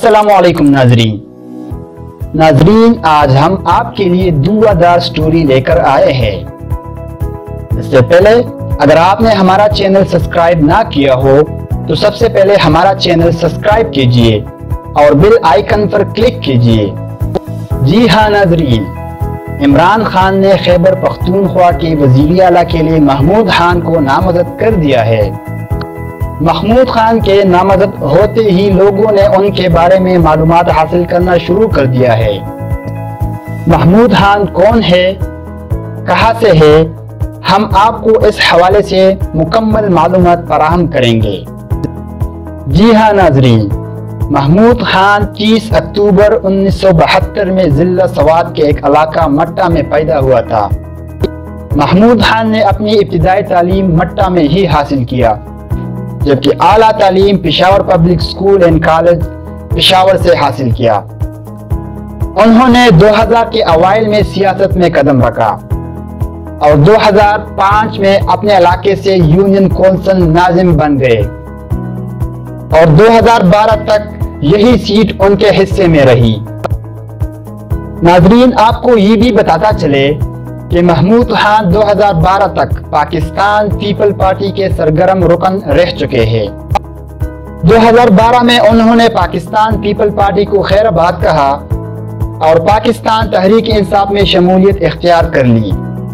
अस्सलामुअलैकुम नाजरीन, आज हम आपके लिए धुआंधार स्टोरी लेकर आए हैं। इससे पहले अगर आपने हमारा चैनल सब्सक्राइब ना किया हो तो सबसे पहले हमारा चैनल सब्सक्राइब कीजिए और बेल आइकन पर क्लिक कीजिए। जी हाँ नाजरीन, इमरान खान ने खैबर पख्तूनख्वा के वज़ीर आला के लिए महमूद खान को नामजद कर दिया है। महमूद खान के नामजद होते ही लोगों ने उनके बारे में मालूमात हासिल करना शुरू कर दिया है। महमूद खान कौन है, कहां से है, हम आपको इस हवाले से मुकम्मल मालूमात फराहम करेंगे। जी हाँ नाजरीन, महमूद खान 30 अक्टूबर 1972 में जिला सवात के एक इलाका मट्टा में पैदा हुआ था। महमूद खान ने अपनी इब्तिदाई तालीम मट्टा में ही हासिल किया, जबकि आला तालीम Peshawar public school and college Peshawar से हासिल किया। उन्होंने 2000 के अवाइल में सियासत में कदम रखा और 2005 में अपने इलाके से यूनियन कौंसिल नाजिम बन गए और 2012 तक यही सीट उनके हिस्से में रही। नाजरीन, आपको ये भी बताता चले कि महमूद खान 2012 तक पाकिस्तान पीपल पार्टी के सरगर्म रुकन रह चुके हैं। 2012 में उन्होंने पाकिस्तान पीपल पार्टी को खैराबाद कहा और पाकिस्तान तहरीक इंसाफ में शमूलियत इख्तियार कर ली।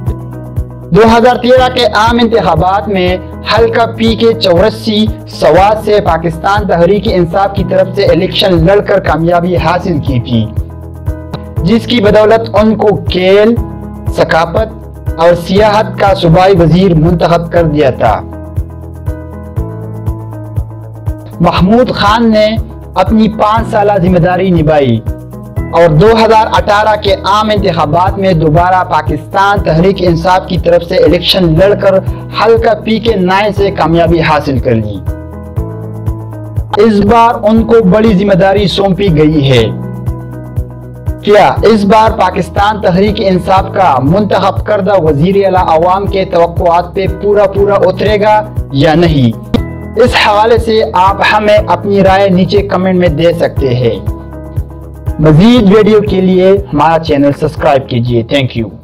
2013 के आम इंतखाबात में हल्का पी के 84 सवात से पाकिस्तान तहरीक इंसाफ की तरफ से इलेक्शन लड़कर कामयाबी हासिल की थी, जिसकी बदौलत उनको खेल, सकाफत और सियाहत का सूबाई वजीर मुंतखब कर दिया था। महमूद खान ने अपनी 5 साल जिम्मेदारी निभाई और 2018 के आम इंतखाबात में दोबारा पाकिस्तान तहरीक इंसाफ की तरफ से इलेक्शन लड़कर हल्का पी के 9 से कामयाबी हासिल कर ली। इस बार उनको बड़ी जिम्मेदारी सौंपी गई है। क्या इस बार पाकिस्तान तहरीक इंसाफ का मुंतखब करदा वजीर आला अवाम के तवक्कुआत पे पूरा उतरेगा या नहीं? इस हवाले से आप हमें अपनी राय नीचे कमेंट में दे सकते हैं। मजीद वीडियो के लिए हमारा चैनल सब्सक्राइब कीजिए। Thank you.